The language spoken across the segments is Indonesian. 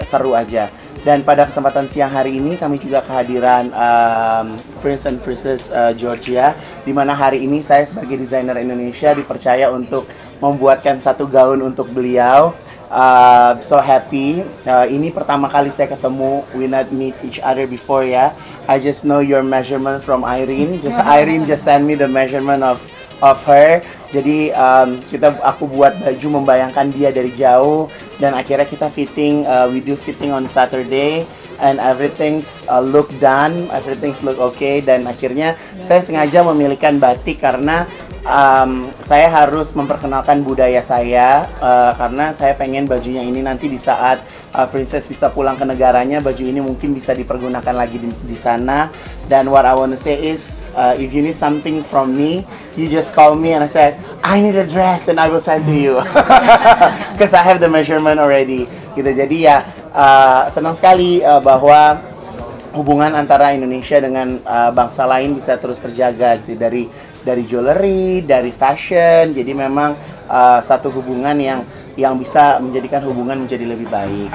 seru aja. Dan pada kesempatan siang hari ini kami juga kehadiran Prince and Princess Georgia, di mana hari ini saya sebagai desainer Indonesia dipercaya untuk membuatkan satu gaun untuk beliau. So happy. Ini pertama kali saya ketemu, we not meet each other before ya. I just know your measurement from Irene. Irene just send me the measurement of her. Jadi aku buat baju membayangkan dia dari jauh, dan akhirnya kita fitting, we do fitting on Saturday, and everything's look done, everything's look okay. Dan akhirnya saya sengaja memilihkan batik karena saya harus memperkenalkan budaya saya, karena saya pengen bajunya ini nanti di saat Princess bisa pulang ke negaranya, baju ini mungkin bisa dipergunakan lagi di sana. Dan what I want to say is, if you need something from me, you just call me and I said, I need a dress, then I will send to you. Because I have the measurement already. Gitu. Jadi ya senang sekali bahwa hubungan antara Indonesia dengan bangsa lain bisa terus terjaga gitu, dari jewelry, dari fashion. Jadi memang satu hubungan yang bisa menjadikan hubungan menjadi lebih baik.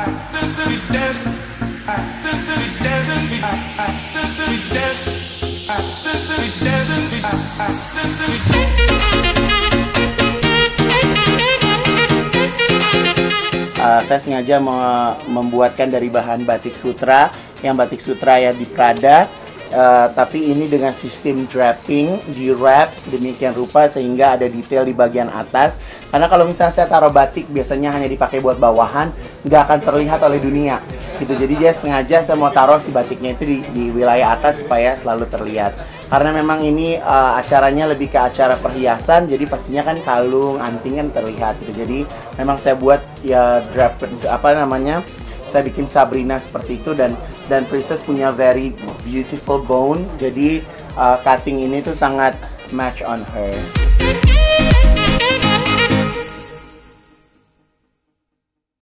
Saya sengaja membuatkan dari bahan batik sutra, yang batik sutra ya di Prada, tapi ini dengan sistem draping, di wrap sedemikian rupa sehingga ada detail di bagian atas. Karena kalau misalnya saya taruh batik biasanya hanya dipakai buat bawahan, nggak akan terlihat oleh dunia gitu. Jadi dia sengaja saya mau taruh si batiknya itu di wilayah atas supaya selalu terlihat. Karena memang ini acaranya lebih ke acara perhiasan, jadi pastinya kan kalung, anting kan terlihat gitu. Jadi memang saya buat ya saya bikin Sabrina seperti itu, dan Princess punya very beautiful bone, jadi cutting ini tuh sangat match on her.